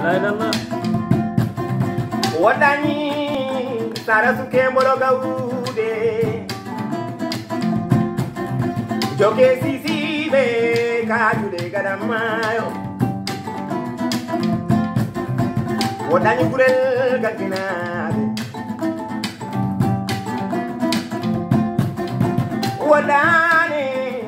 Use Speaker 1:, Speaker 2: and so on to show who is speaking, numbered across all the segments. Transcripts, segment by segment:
Speaker 1: Allah
Speaker 2: wadani sara suke mbolo gawude joke sisi be kajude gadamayo wadani kurel gadinabe wadani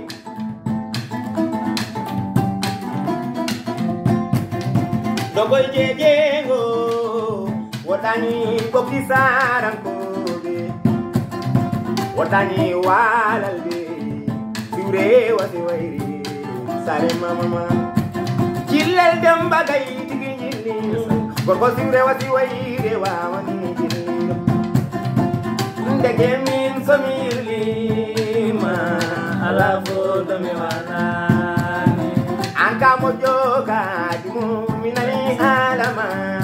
Speaker 2: dogoy jejengo wadani bokisarankobe wadani walalbe siwre wasi wayri sare mama jillel dem bagay tigi jilli gorko siwre wasi wayre wawani jilli ndege min somirli ma ala fodo mi wanani anka mojoka dimu minani alama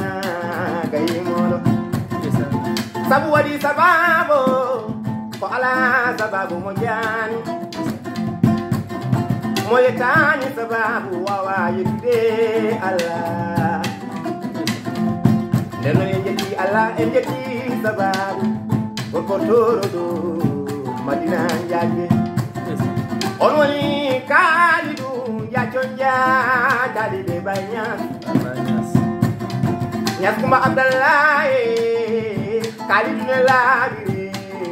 Speaker 2: sabu wadi sababu ko ala sababu mo jani mo yetani sababu wawa yide Allah deno enjeti Allah enjeti sababu ko torodo madina jaje on woni kalidu ya jonja dali de banyas Nyas Kumba Abdallah kali dunia lagi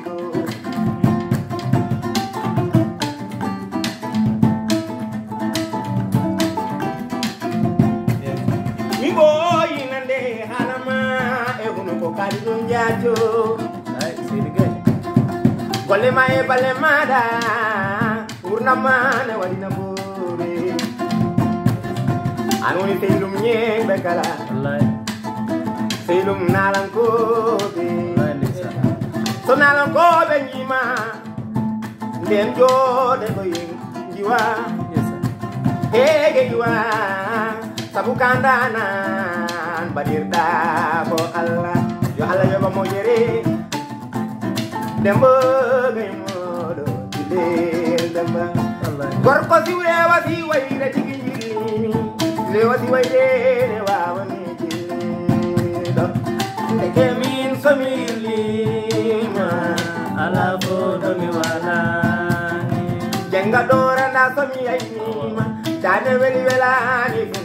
Speaker 2: ni boy nande halama ehunu ko kali dunia jo ay sirige golle ma e balle mada urna mana wadina bore anoni telum nye bekala wallahi Selum nalang kobe so nalang kobe nyima ndem jode boying jiwa hege jiwa sabu kandanan badirda bo Allah yo Allah yo mo jere dembo gaymodo dile demba gorko siwre wasi wayre tigi le wasi wayre le wawani Kemin somilima ala bodo mi walani jenga dora na somi ayima dane weli welani